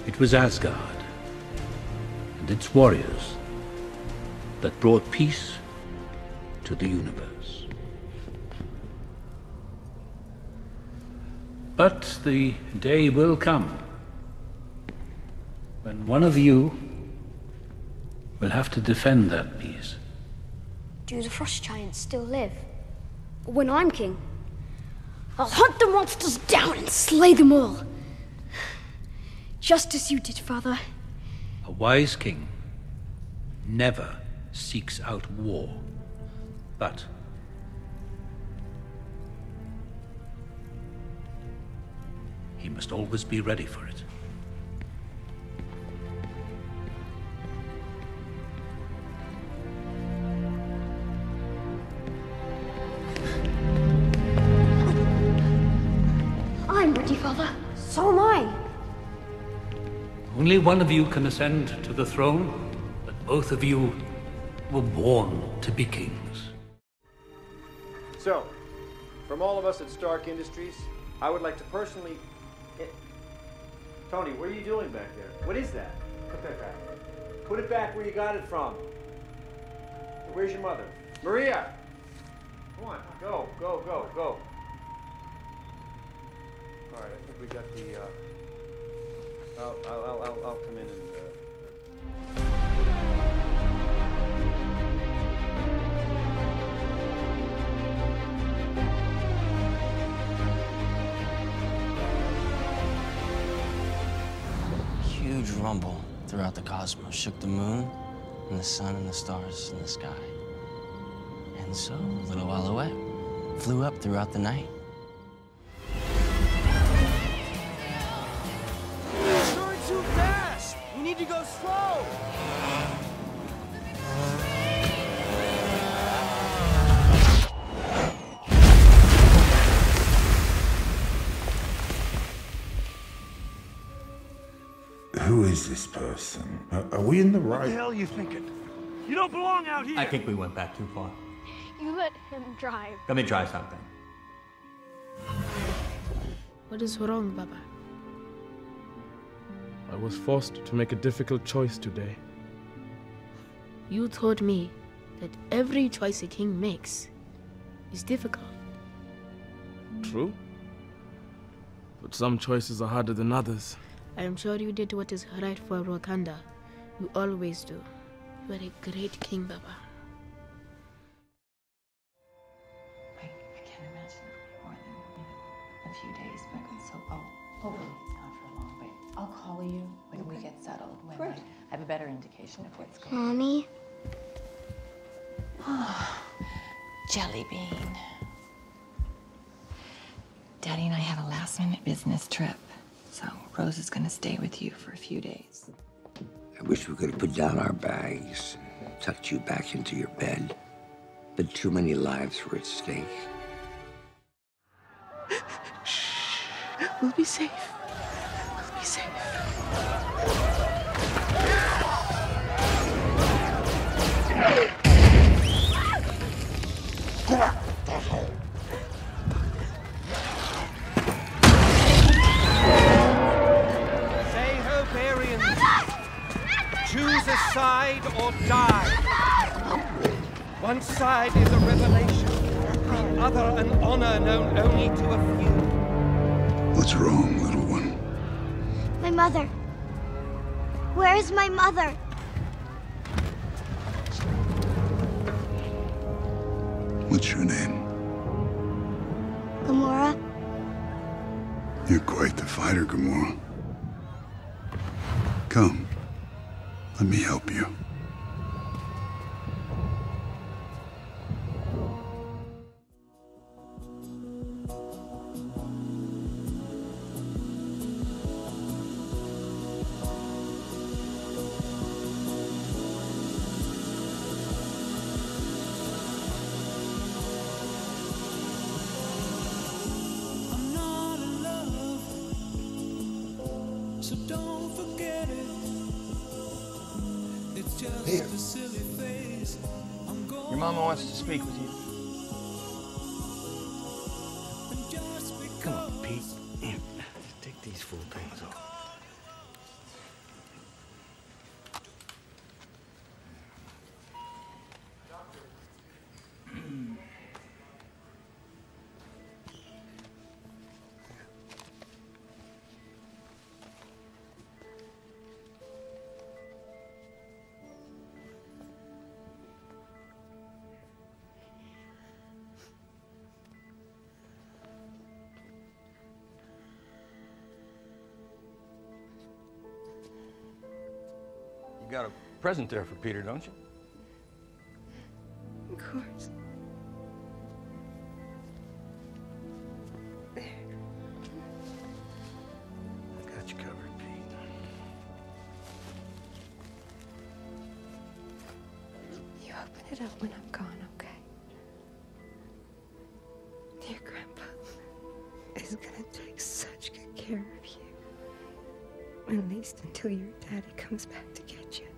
It was Asgard and its warriors that brought peace to the universe. But the day will come when one of you will have to defend that peace. Do the frost giants still live? When I'm king, I'll hunt the monsters down and slay them all. Just as you did, father. A wise king never seeks out war, but he must always be ready for it. I'm ready, father. So am I. Only one of you can ascend to the throne, but both of you were born to be kings. So, from all of us at Stark Industries, I would like to personally... Tony, what are you doing back there? What is that? Put that back. Put it back where you got it from. Where's your mother? Maria! Come on, go, go, go, go. All right, I think we got the, I'll come in and, Huge rumble throughout the cosmos shook the moon and the sun and the stars in the sky. And so, a little while away, flew up throughout the night. It's going too fast! We need to go slow! Who is this person? Are we in the right? What the hell are you thinking? You don't belong out here! I think we went back too far. You let him drive. Let me try something. What is wrong, Baba? I was forced to make a difficult choice today. You told me that every choice a king makes is difficult. True. But some choices are harder than others. I am sure you did what is right for Wakanda. You always do. You are a great king, Baba. I can't imagine more than a few days back and so hopefully it's not for long, but I'll call you when we get settled, when I have a better indication of what's going on. Mommy? Jelly bean. Daddy and I have a last-minute business trip, so Rose is gonna stay with you for a few days. I wish we could have put down our bags, tucked you back into your bed, but too many lives were at stake. Shh. We'll be safe. We'll be safe. Say ho, Barians. Choose a side or die. One side is a revelation, the other an honor known only to a few. What's wrong, little one? My mother. Where is my mother? What's your name? Gamora? You're quite the fighter, Gamora. Come. Let me help you. Here. Your mama wants to speak with you. Come on, Pete. Here, take these full things off. You got a present there for Peter, don't you? Of course. I got you covered, Pete. You open it up when I'm gone, okay? Your grandpa is gonna take such good care of you. At least until your daddy comes back to get you.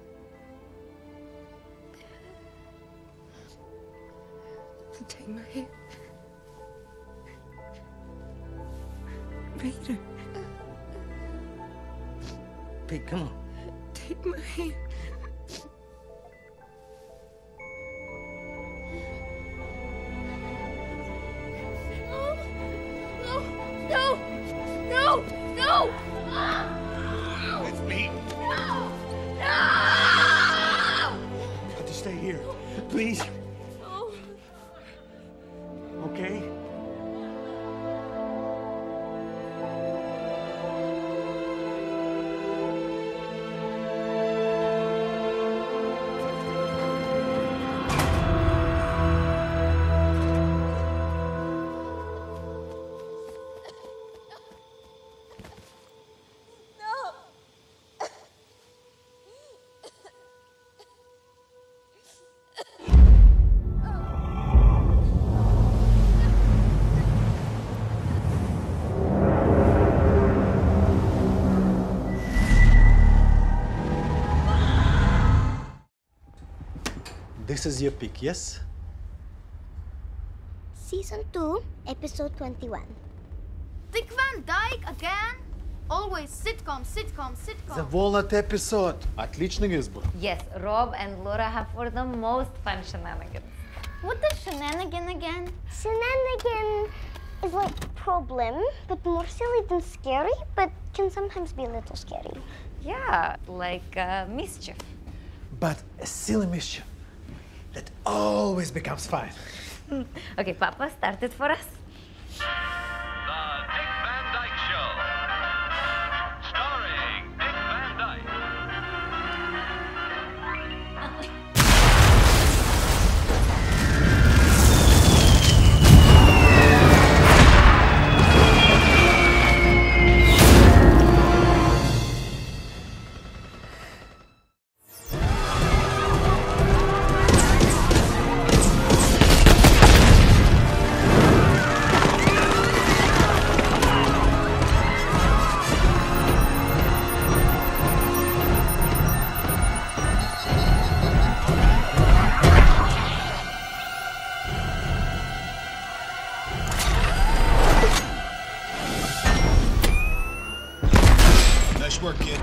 So take my hand. Peter. Pete, come on. Take my hand. No! No! No! It's me. No! You have to stay here, please. No! Okay? This is your pick, yes? Season 2, episode 21. Dick Van Dyke again? Always sitcom. The Walnut episode. Отличный избор. Yes, Rob and Laura have for the most fun shenanigans. What is shenanigan again? Shenanigan is like problem, but more silly than scary, but can sometimes be a little scary. Yeah, like mischief. But a silly mission that always becomes fun. Okay, Papa, start it for us. The Dick Van Dyke Show. Starring Dick Van Dyke. Nice work, kid.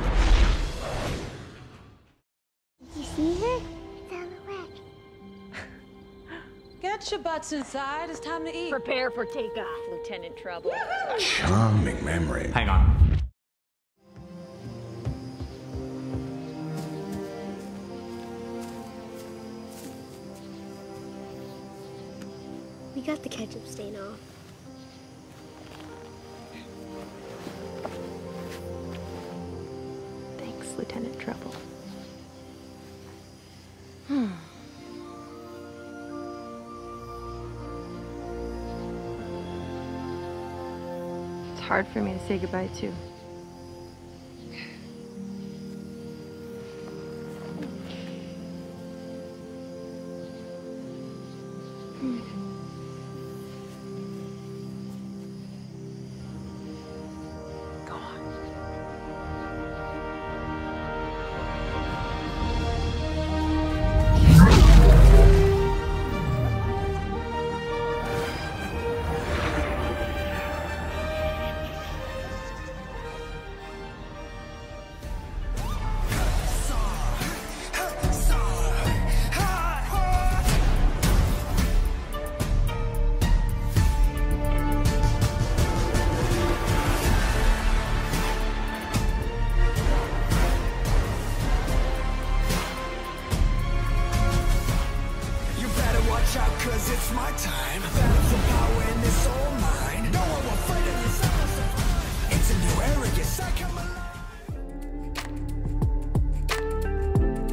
You see her? It's on the way. Get your butts inside. It's time to eat. Prepare for takeoff, Lieutenant Trouble. Charming memory. Hang on. We got the ketchup stain off. Thanks, Lieutenant Trouble. It's hard for me to say goodbye too. Cause it's my time. Battle for power and it's all mine. No one will fight it, it's a new era, yes, I come alive.